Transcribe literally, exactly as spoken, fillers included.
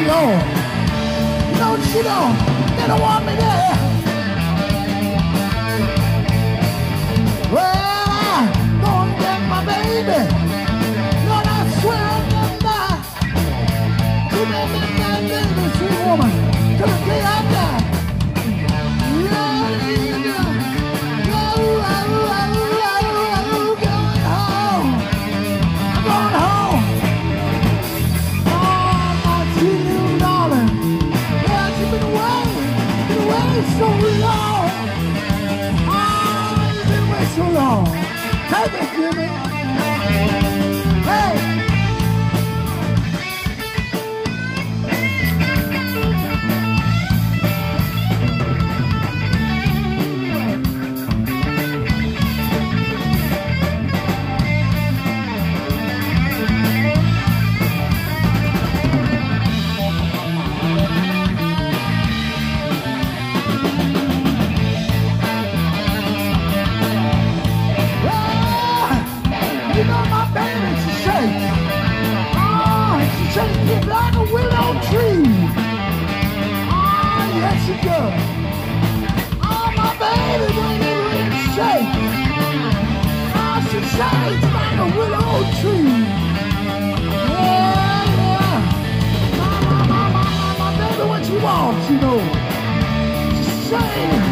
Lord. You know what she don't? They don't want me there. Well, I'm gonna get my baby. Lord, I swear I'll never die. She made me that baby, sweet woman, till the day I die. Yeah, yeah, yeah, oh, oh, oh, oh, going home. I'm going home. Oh, my sweet little darling. Yeah, she's been away, been away so long. Oh, you've been away so long. Take it, Jimmy. Hey. You know my baby, she shakes. Oh, she shakes it like a willow tree. Oh, yes she does. Oh, my baby, when it really shakes. Oh, she shakes like a willow tree. Yeah, yeah. My, my, my, my, my, my baby, what she wants, you know. She shakes.